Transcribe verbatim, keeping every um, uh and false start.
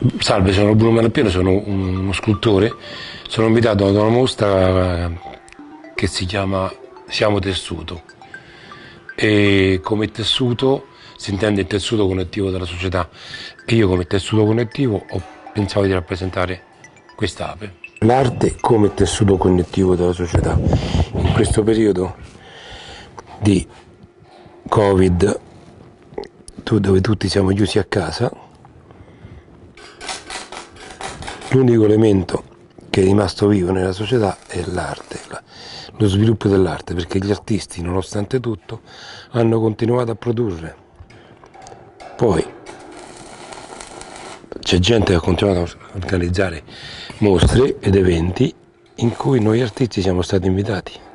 Salve, sono Bruno Malappiano, sono uno scultore, sono invitato ad una mostra che si chiama Siamo Tessuto e come tessuto si intende il tessuto connettivo della società e io come tessuto connettivo ho pensato di rappresentare quest'ape. L'arte come tessuto connettivo della società. In questo periodo di Covid, dove tutti siamo chiusi a casa, l'unico elemento che è rimasto vivo nella società è l'arte, lo sviluppo dell'arte, perché gli artisti, nonostante tutto, hanno continuato a produrre. Poi c'è gente che ha continuato a organizzare mostre ed eventi in cui noi artisti siamo stati invitati.